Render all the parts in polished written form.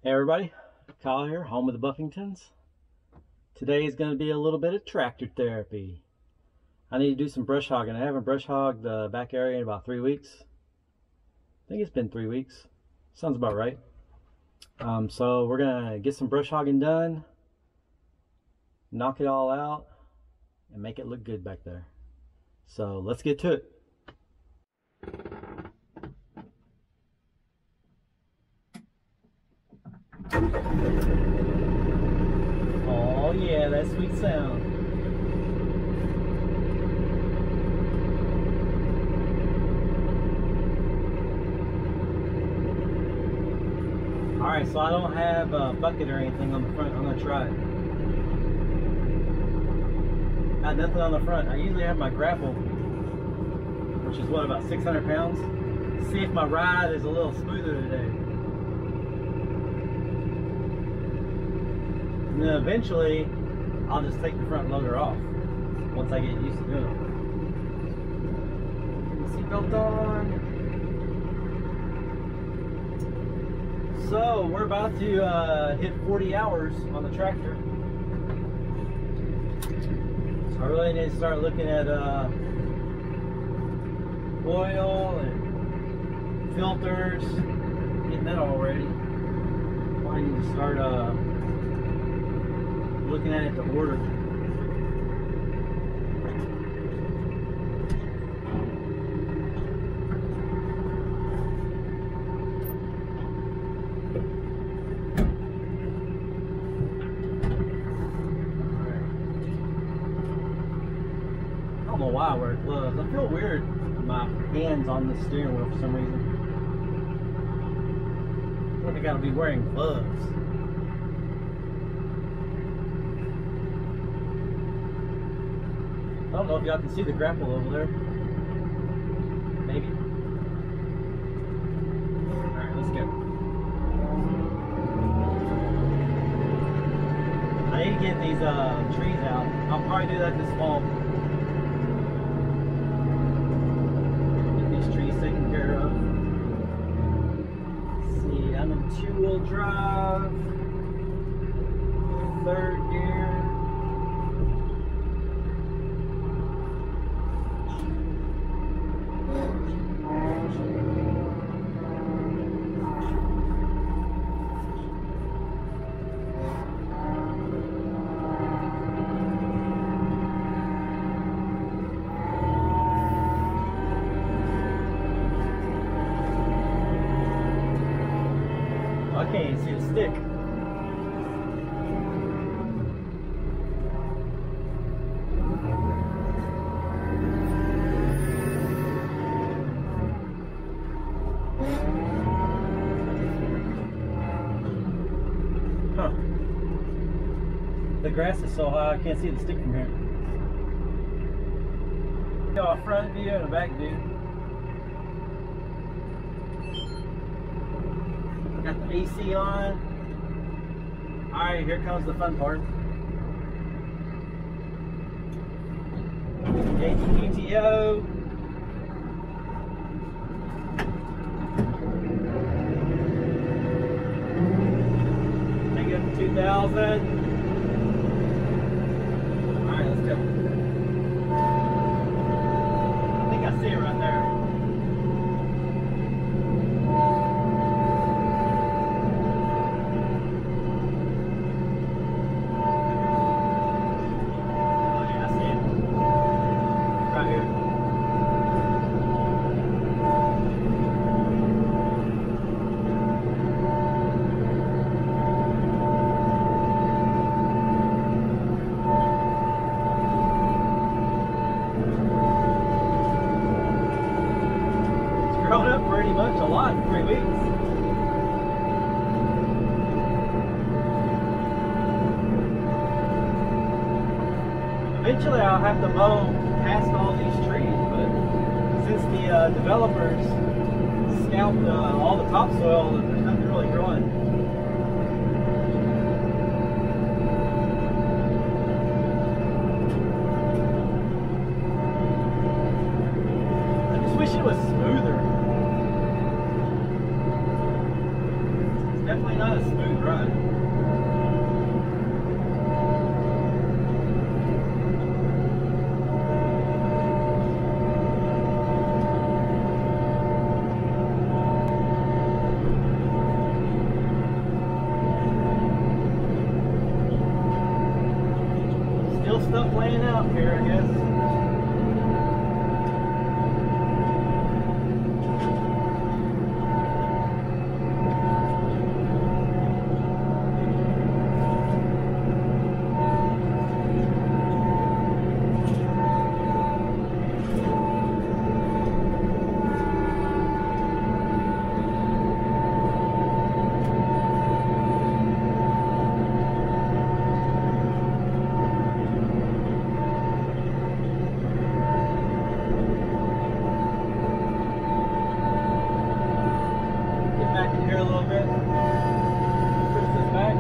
Hey everybody, Kyle here, home of the Buffingtons. Today is going to be a little bit of tractor therapy. I need to do some brush hogging. I haven't brush hogged the back area in about 3 weeks. I think it's been 3 weeks. Sounds about right. So we're going to get some brush hogging done, knock it all out, and make it look good back there. So let's get to it. Oh yeah, that sweet sound. Alright, so I don't have a bucket or anything on the front. I'm going to try it. Got nothing on the front. I usually have my grapple, which is what, about 600 pounds? See if my ride is a little smoother today. And then eventually, I'll just take the front loader off once I get used to doing it. Seatbelt on. So, we're about to hit 40 hours on the tractor. So I really need to start looking at oil and filters, getting that all ready. I need to start looking at it to order. I don't know why I wear gloves. I feel weird with my hands on the steering wheel for some reason. I think I gotta be wearing gloves. I don't know if y'all can see the grapple over there. Maybe. Alright, let's go. I need to get these trees out. I'll probably do that this fall. Get these trees taken care of. Let's see, I'm in 2-wheel drive. 3rd gear. I can't even see the stick. Huh. The grass is so high I can't see the stick from here. Got a front view and a back view. Got the AC on. Alright, here comes the fun part. PTO. Take it up to 2,000. Alright, let's go. I think I see it right there. Grown up pretty much a lot in 3 weeks. Eventually I'll have to mow past all these trees, but since the developers scalped all the topsoil, there's nothing really growing. I just wish it was smoother. It's definitely not a smooth playing out here, I guess. Here a little bit. Push this back.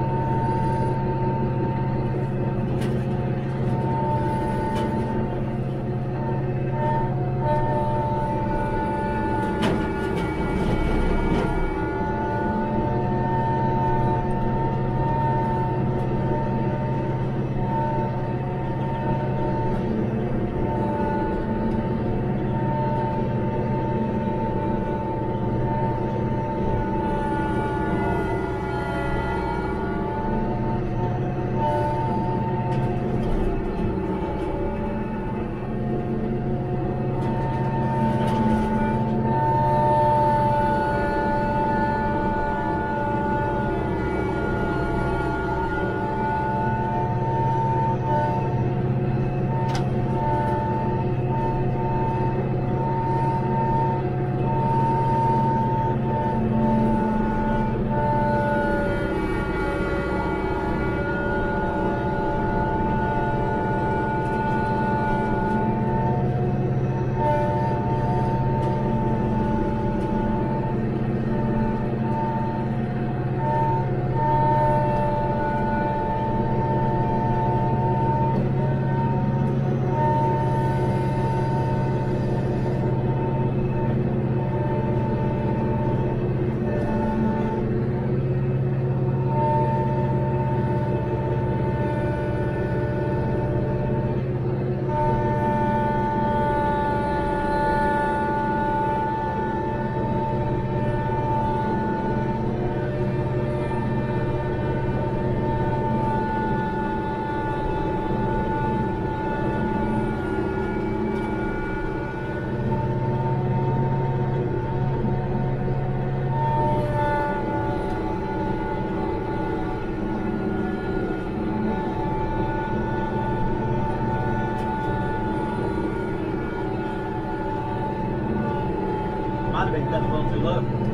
Might have been cut a little too low.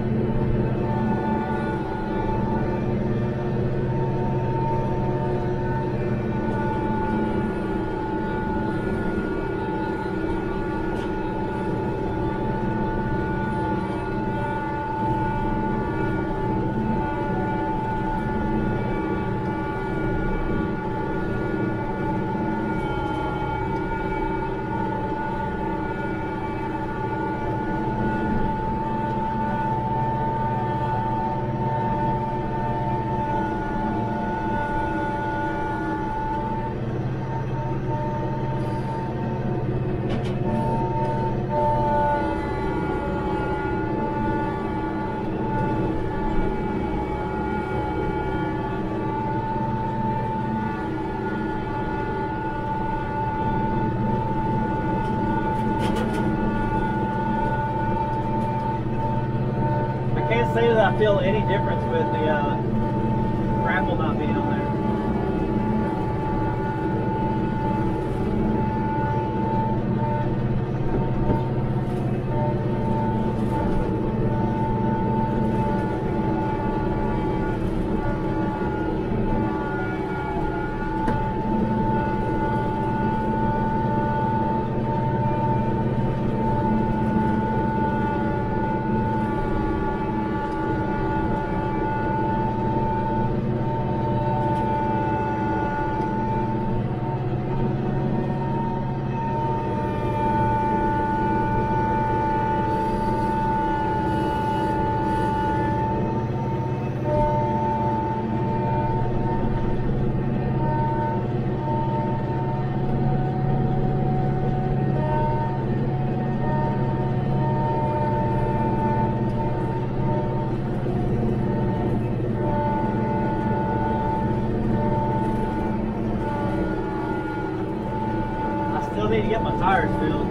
Can't say that I feel any difference with the grapple not being on there. need to get my tires filled.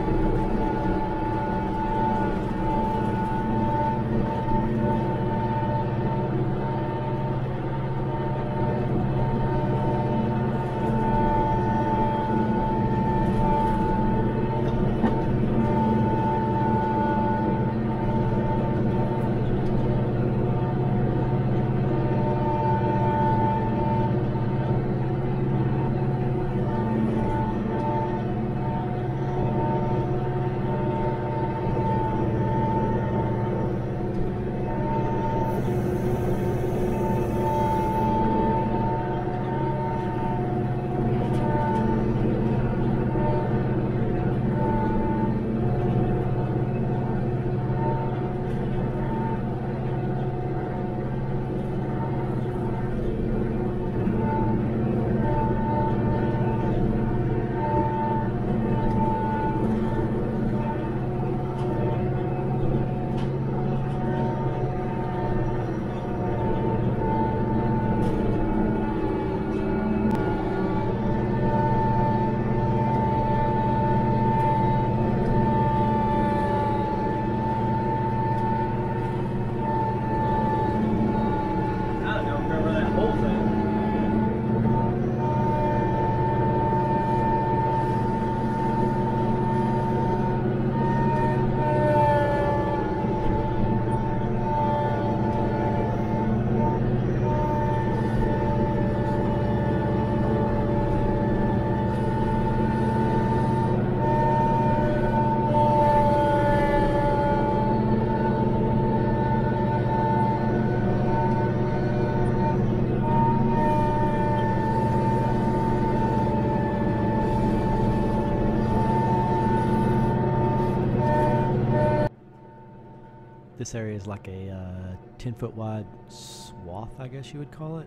This area is like a 10-foot wide swath, I guess you would call it.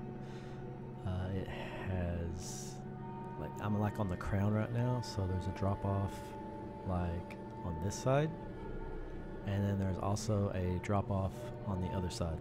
It has, like, I'm like on the crown right now, so there's a drop off like on this side, and then there's also a drop off on the other side.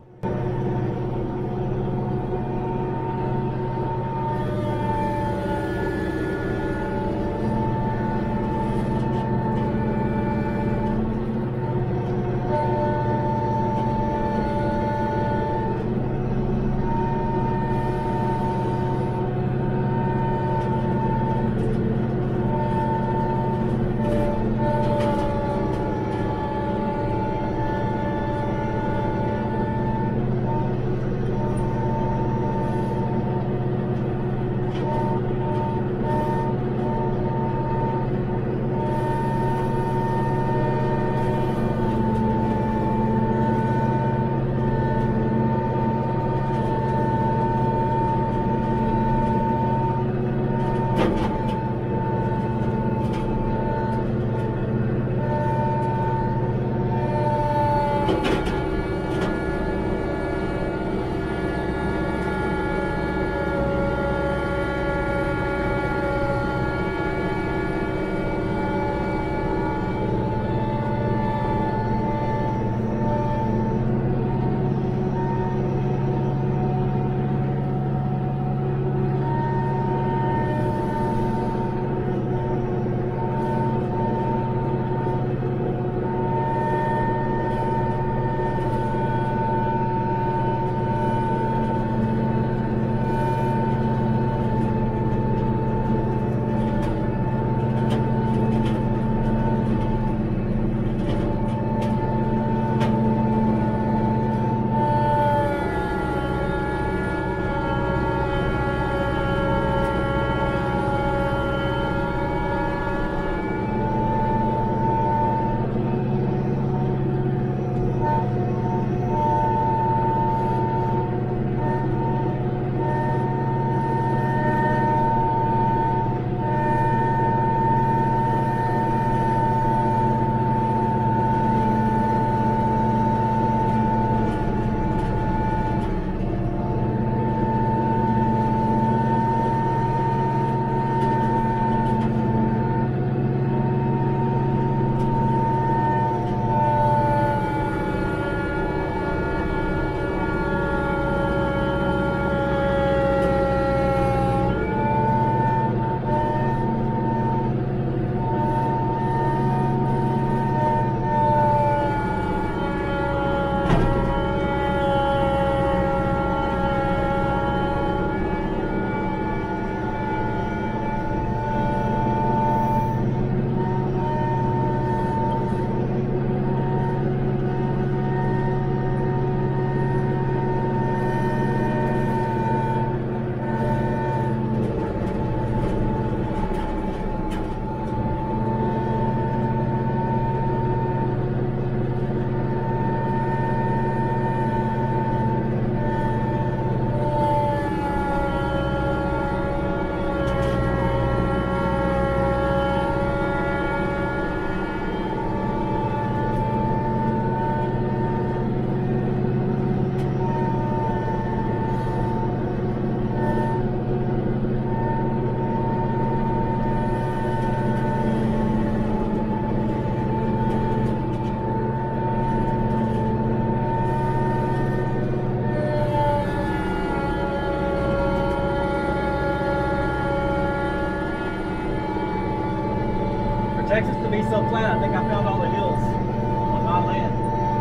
Texas to be so flat, I think I found all the hills on my land.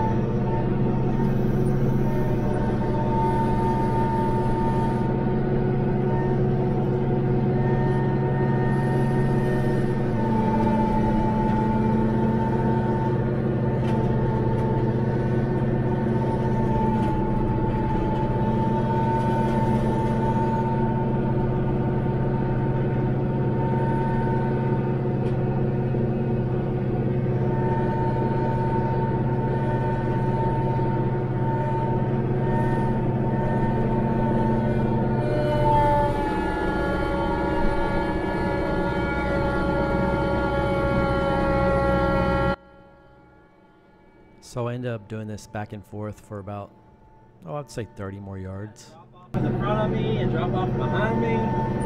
So I ended up doing this back and forth for about, oh, I'd say 30 more yards. In the front of me and drop off behind me.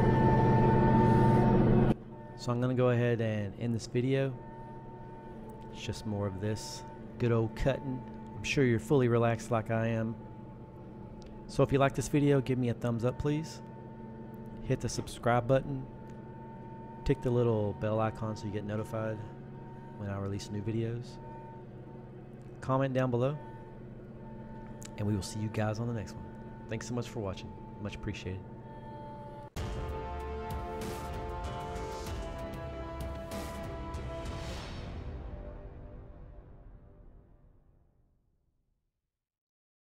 So I'm gonna go ahead and end this video. It's just more of this good old cutting. I'm sure you're fully relaxed like I am. So if you like this video, give me a thumbs up, please. Hit the subscribe button. Tick the little bell icon so you get notified when I release new videos. Comment down below, and we will see you guys on the next one. Thanks so much for watching. Much appreciated.